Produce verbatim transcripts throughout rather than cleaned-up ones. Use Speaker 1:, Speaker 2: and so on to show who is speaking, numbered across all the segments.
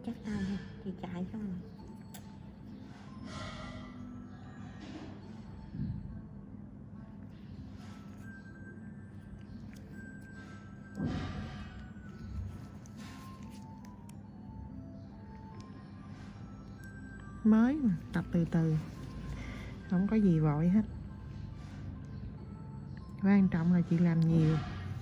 Speaker 1: chắc ai ha, thì chạy không à.
Speaker 2: Mới mà, tập từ từ, không có gì vội hết. Quan trọng là chị làm nhiều.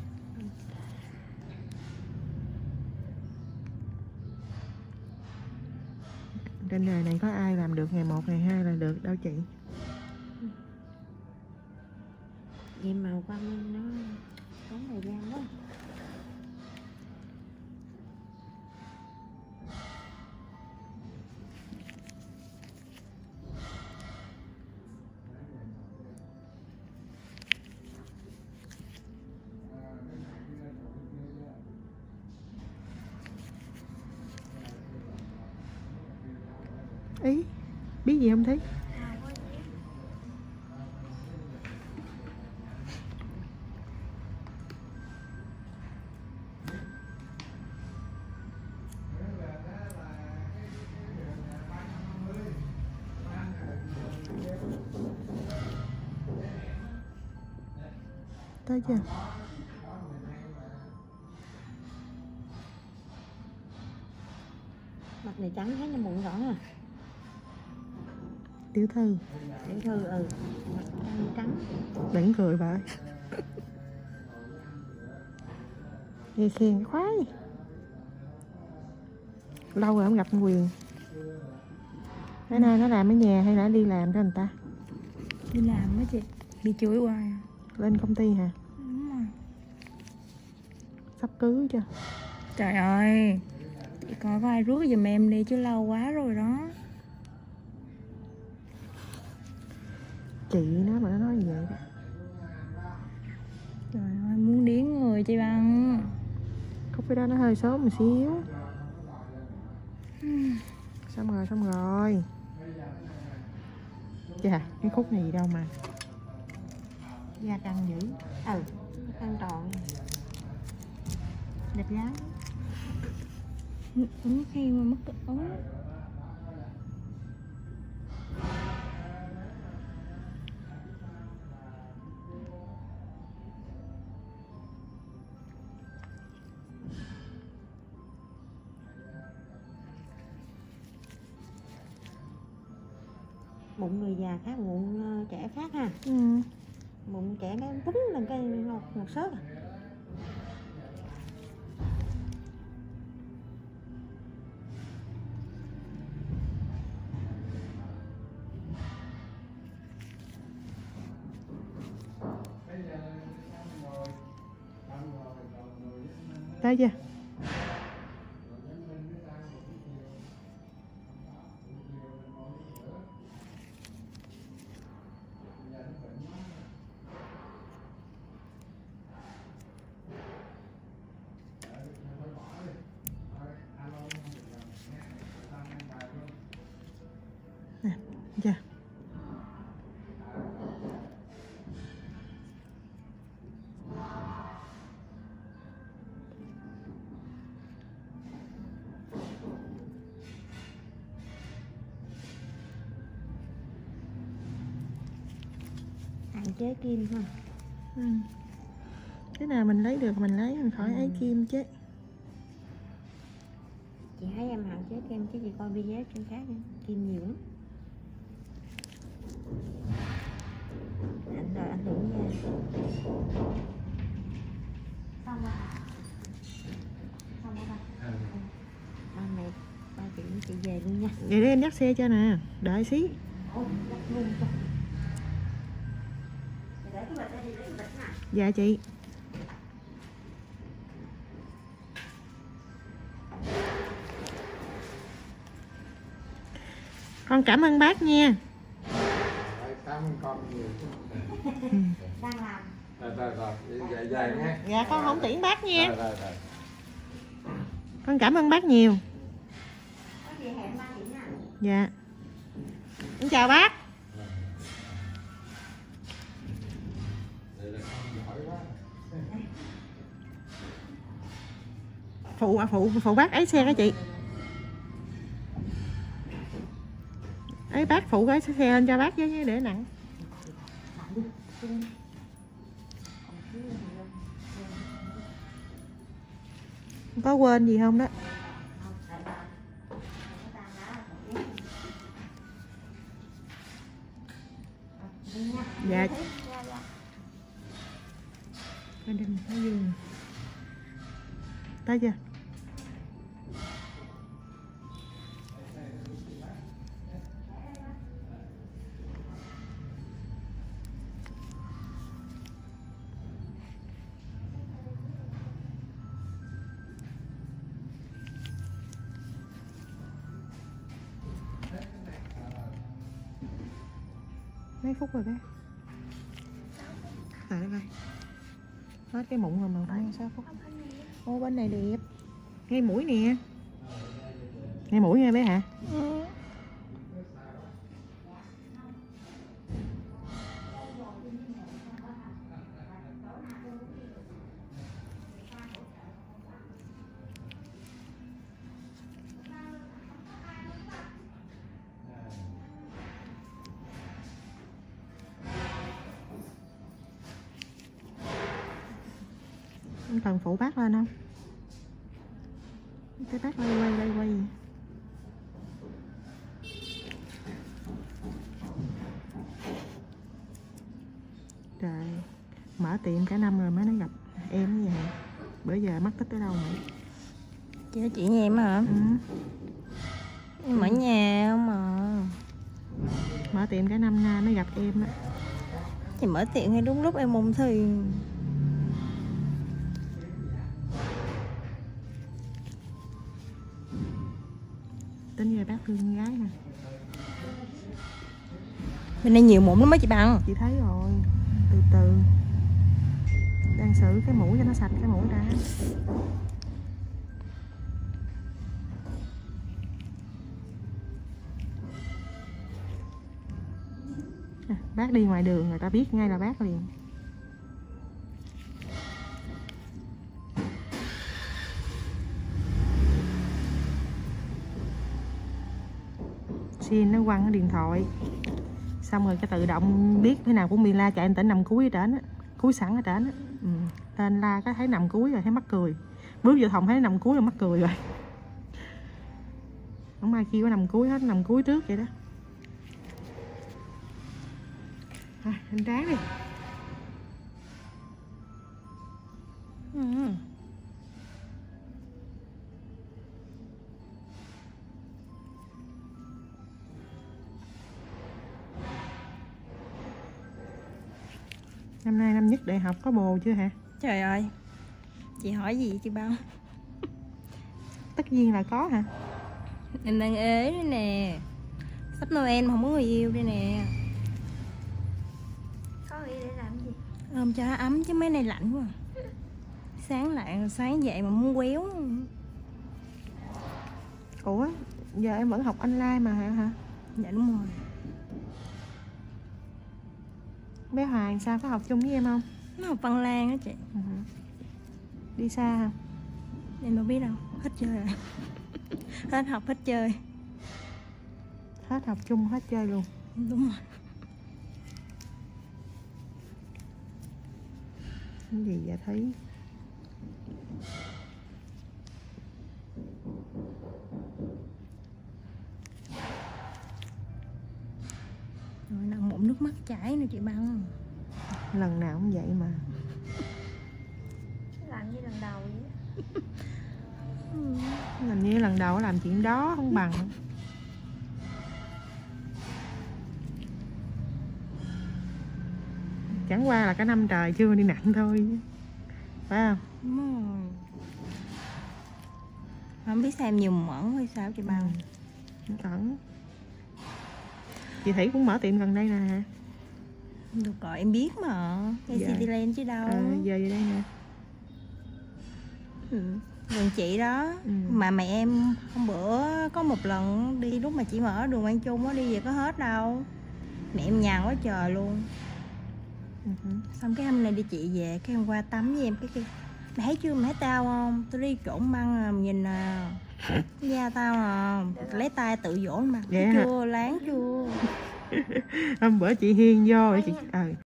Speaker 2: Trên đời này có ai làm được ngày một, ngày hai là được đâu chị.
Speaker 1: Vậy mà qua nó tốn thời gian quá.
Speaker 2: Ý, biết gì không thấy? Tới chưa?
Speaker 1: Mặt này trắng thấy nó mụn rõ à.
Speaker 2: Tiểu thư.
Speaker 1: Tiểu thư ừ. Mặt trắng.
Speaker 2: Đừng cười bà ơi. Nghe khen cái khoái. Lâu rồi không gặp anh Quyền. Cái nay nó làm ở nhà hay là đi làm cho người ta?
Speaker 3: Đi làm á chị. Bị chửi hoài à.
Speaker 2: Lên công ty hả?
Speaker 3: Đúng rồi.
Speaker 2: Sắp cưới chưa?
Speaker 3: Trời ơi, chị coi có ai rước giùm em đi chứ lâu quá rồi đó.
Speaker 2: Chị nó mà nó nói như vậy đó.
Speaker 3: Trời ơi, muốn điếng người chị Băng.
Speaker 2: Khúc cái đó nó hơi sớm một xíu. Xong rồi, xong rồi. Chà, cái khúc này gì đâu mà da căng dữ.
Speaker 1: Ừ, căng tròn.
Speaker 2: Đẹp gái.
Speaker 3: Ứng khi mà mất cái ống.
Speaker 1: Bụng người già khác, bụng trẻ khác ha.
Speaker 2: Ừ.
Speaker 1: Bụng trẻ nó túm lên cái một, một sớt à.
Speaker 2: Tới chưa? Nè, chưa?
Speaker 1: Hạn chế kim ha.
Speaker 2: Ừ. Cái nào mình lấy được mình lấy, mình khỏi
Speaker 1: Ừ.
Speaker 2: ấy kim chứ.
Speaker 1: Chị thấy em hạn chế kim chứ chị coi video trên khác nữa. Kim nhiều lắm. Anh rồi anh đuổi nha. Xong rồi. Xong rồi ba. Ba mẹ, ba chị chị về luôn nha.
Speaker 2: Vậy để em dắt xe cho nè, đợi xí.
Speaker 1: Ôi, dắt luôn cho. Để cái bịch đây đi, lấy cái bịch nè.
Speaker 2: Dạ chị. Con cảm ơn bác nha.
Speaker 4: Cảm ơn con nhiều.
Speaker 1: Đang làm.
Speaker 4: Rồi rồi rồi, dài dài nhé.
Speaker 2: Dạ con không tiễn bác nha.
Speaker 4: Rồi rồi rồi.
Speaker 2: Con cảm ơn bác nhiều.
Speaker 1: Có gì hẹn ba chị nha.
Speaker 2: Dạ. Con chào bác. Phụ à, phụ phụ bác ấy xe đó chị. ấy bác phụ cái xe lên cho bác với để nặng. Có quên gì không đó? Dạ. Gia đình Thái Dương. Tới chưa? Mấy phút rồi bé? Tại đây coi. Hết cái mụn rồi mà không sao phút. Ô bên này đẹp. Ngay mũi nè. Ngay mũi nha bé hả? Ừ. Cần phụ bác lên không? Cái bác quay quay quay quay. Trời, mở tiệm cả năm rồi mới nó gặp em như vậy. Bữa giờ mất tích tới đâu vậy?
Speaker 3: Chị nói chuyện với em hả?
Speaker 2: Ừ.
Speaker 3: Em ở nhà không mà.
Speaker 2: Mở tiệm cả năm nay mới gặp em đó.
Speaker 3: Chị mở tiệm ngay đúng lúc em ôn thi.
Speaker 2: Tính ra bác thương con gái nè.
Speaker 3: Bên đây nhiều mụn lắm á chị Bằng.
Speaker 2: Chị thấy rồi. Từ từ. Đang xử cái mũi cho nó sạch cái mũi đã. À, bác đi ngoài đường người ta biết ngay là bác liền. Xin nó quăng cái điện thoại xong rồi cái tự động biết thế nào cũng bị la chạy tỉnh nằm cuối ở trển á, cuối sẵn ở trển á. Ừ. Tên la cái thấy nằm cuối rồi thấy mắc cười, bước vô phòng thấy nằm cuối rồi mắc cười rồi. Không ai kêu có nằm cuối hết, nằm cuối trước vậy đó. Rồi anh tráng đi.
Speaker 3: Ừ.
Speaker 2: Năm nay năm nhất đại học có bồ chưa hả?
Speaker 3: Trời ơi, chị hỏi gì chị Bao?
Speaker 2: Tất nhiên là có hả?
Speaker 3: Em đang ế đấy nè. Sắp Noel mà không có người yêu đây nè.
Speaker 1: Có nghĩ để làm gì?
Speaker 3: Ôm cho nó ấm chứ mấy này lạnh quá. Sáng lại sáng dậy mà muốn quéo.
Speaker 2: Ủa, giờ em vẫn học online mà hả? hả?
Speaker 3: Dạ đúng rồi.
Speaker 2: Bé Hoàng sao, có học chung với em không?
Speaker 3: Nó học Văn Lang á chị.
Speaker 2: Ừ. Đi xa hả?
Speaker 3: Em đâu biết đâu, hết chơi rồi. Hết học hết chơi.
Speaker 2: Hết học chung hết chơi luôn.
Speaker 3: Đúng rồi.
Speaker 2: Cái gì vậy thấy?
Speaker 3: Rồi nặng mụn nước mắt chảy nữa chị Băng.
Speaker 2: Lần nào cũng vậy mà.
Speaker 1: Làm như lần đầu vậy.
Speaker 2: Làm như lần đầu làm chuyện đó không bằng. Chẳng qua là cả năm trời chưa đi nặng thôi, phải không?
Speaker 3: Đúng rồi. Không biết sao em nhiều mẫn hay sao chị Băng.
Speaker 2: Ừ. Cẩn. Chị Thủy cũng mở tiệm gần đây nè hả?
Speaker 3: Được rồi em biết mà. Ngay
Speaker 2: Dạ.
Speaker 3: Cityland chứ đâu.
Speaker 2: Ờ, giờ về đây nè.
Speaker 3: Ừ. Gần chị đó.
Speaker 2: Ừ.
Speaker 3: Mà mẹ em hôm bữa có một lần đi lúc mà chị mở đường Quang Trung á, đi về có hết đâu. Mẹ em nhàn quá trời luôn.
Speaker 2: Ừ.
Speaker 3: Xong cái hôm nay đi chị về, cái hôm qua tắm với em cái, cái Mày thấy chưa, mày thấy tao không? Tôi đi trộn măng à, mày nhìn nè. Da tao à, lấy tay tự dỗ mà.
Speaker 2: Vậy
Speaker 3: Thấy
Speaker 2: hả?
Speaker 3: chưa, láng chưa?
Speaker 2: Hôm bữa chị Hiên vô chị ờ